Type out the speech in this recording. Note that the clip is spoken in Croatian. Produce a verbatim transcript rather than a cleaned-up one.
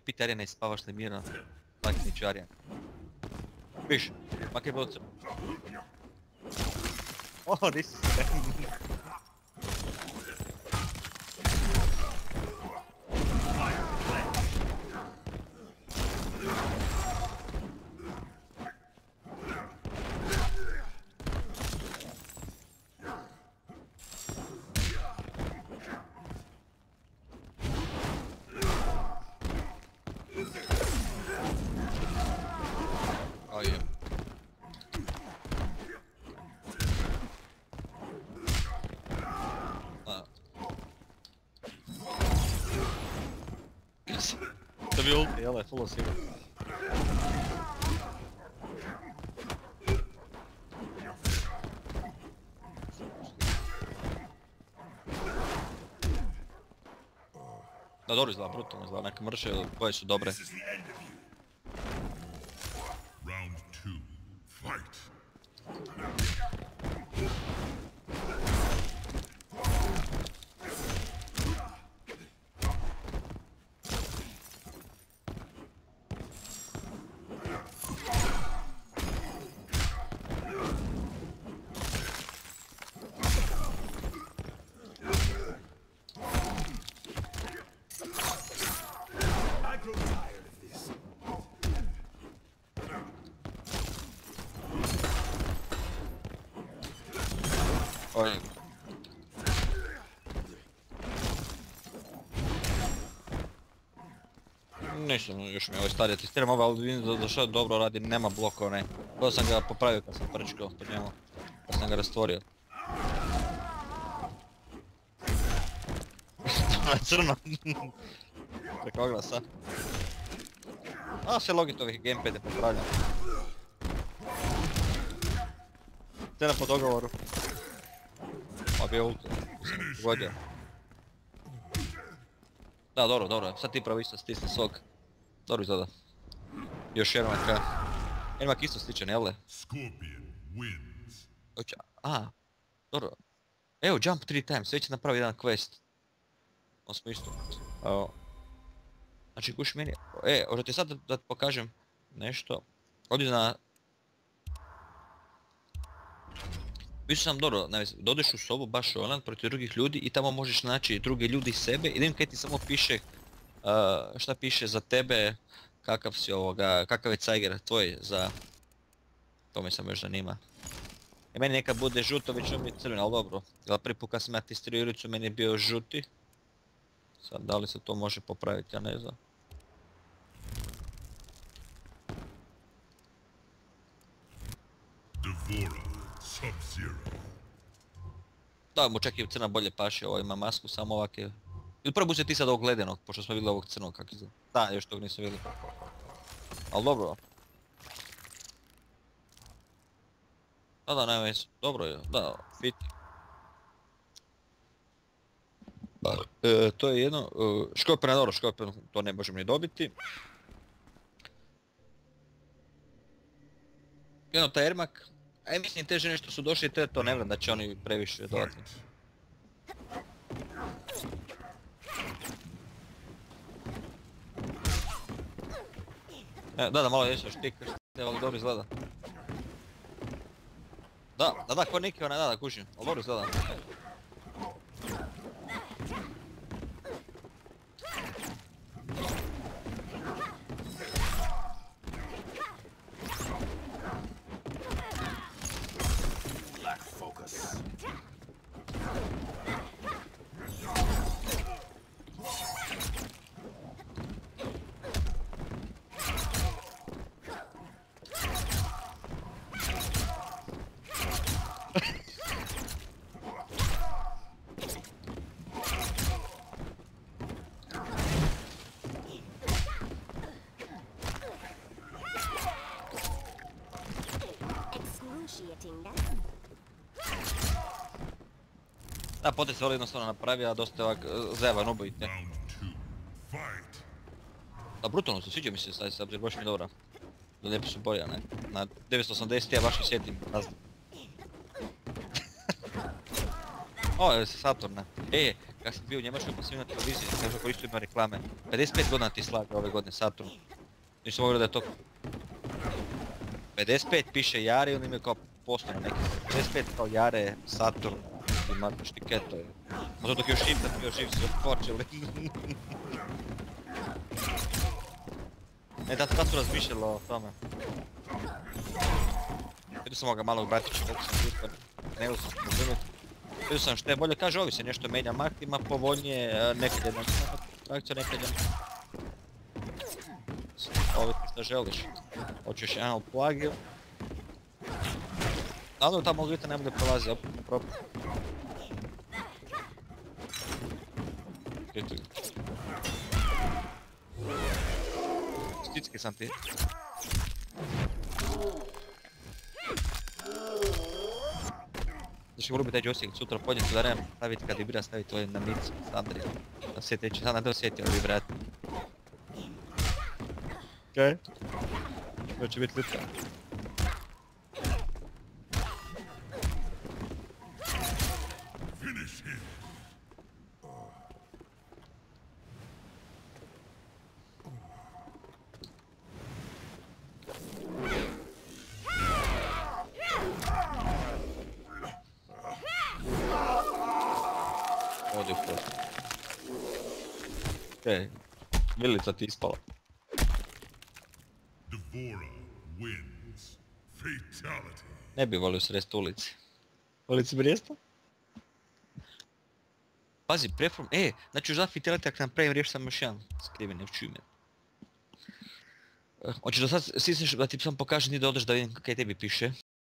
piti Arijana i spavaš li mirno. Tako niću Arijan. Viš, makar je bilo crno. O, nisi se. To bi ulti, jel je, full sigur. Da, dobro izgleda, brutalno izgleda, neke mrše koje su dobre. Round two, fight. Oj. Nisam, još mi je ovaj starije testiram ovaj, ali vidim da došao dobro radi, nema blokova, ne. To sam ga popravio kad sam prčkao pod njemu, kad sam ga rastvorio. To je crno. Preko oglasa. A, sve logit ovih gamepade popravljam. Scena po dogovoru. Pa bio ult, sam pogodio. Da, dobro, dobro, sad ti pravo isto stisni svog. Dobro izgleda. Još Ermak, Ermak isto sličan, jel le? Oće, a, dobro. Evo, jump three times, već je napravio jedan quest. On smo isto. Evo. Znači, kuš meni, e, možda ti sad da, da pokažem nešto. Ovdje na... Više sam dobro, dodeš u sobu baš onan protiv drugih ljudi i tamo možeš naći druge ljudi i sebe i da im kaj ti samo piše uh, šta piše za tebe, kakav si ovoga, kakav je cajger tvoj za... To me samo još zanima. I meni nekad bude žuto, već on mi je crveno, ali dobro. Jel prvi put kad sam ja testirao igricu meni je bio žuti. Sad da li se to može popraviti, ja ne znam. Da, mu čak i crna bolje paše, ovo ima masku, samo ovak je... Ili prvo se ti sad ovog ledenog, pošto smo vidjeli ovog crnog kak izgleda. Da, još tog nisam vidjeli. Ali dobro. Da, da, nema veze, dobro je, da, fit. E, to je jedno, uh, škorpiona, dobro, škorpion, to ne možemo ni dobiti. Jedno, taj Ermak, aj mislim te žene što su došli, te to ne vram da će oni previše dodatni. E, da, da, malo jesu štik, štik, ali dobro izgleda. Da, da, da, ko Niki onaj, da, da, kužim, ali dobro izgleda. Da, potez se vrlo jednostavno napravi, a dosta je ovak zevan ubojite. Da, brutalno se sviđa mi se sad, sad baš mi je dobra. Da lijepo su boja, ne? Na devetsto osamdeset ja baš i sjetim, nazvam. O, evo se Saturna. E, kad sam bio u Njemačkoj pa sam imao televiziju, sam još koristio ima reklame. pedeset pet godina ti slaga ove godine Saturn. Nisam mogao da je to... pedeset pet piše Jare i oni imaju kao posto na neki. pedeset pet kao Jare, Saturn i Marko Štiketo je. A to dok još živ, da bio živ se otpočeli. Ne, tad su razmišljalo o tome. Vidio sam ovoga malog bratića, koliko sam uspor, nego sam razumio. Vidio sam što je bolje, kaže ovi se nešto menja, Mark ima povoljnije, nekad je na trakcija, nekad je na... Ovi ti što želiš. Hoćeš jedan plagiju. Nadam tamo glita ne bude prolazi, opet ne propi. Gdje tu? Sticki sam ti. Znači mogu bi taj joystick sutra podnijet da nemam staviti kad vibira, staviti ovaj na mic, standard. Da se teče, sad ne da osjetio vibrati. Okej. To će biti lica. Odi u posto. Okej, vilica ti ispala. Ne bi volio srest ulici. Ulici bi rjesto? Pazi, preform... E, znači už za fatality ako napravim riješ sam još jedan skriven, ne čujem. Hoćeš da sad stisneš da ti sam pokažem ti da odeš da vidim kaj tebi piše.